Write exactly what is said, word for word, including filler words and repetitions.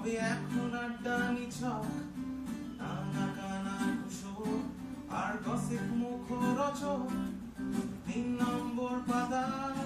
তবে এখন আড্ডা নিছক নানা কানা কুশোর আর গসিপ মুখরোচক তিন নম্বর পাতা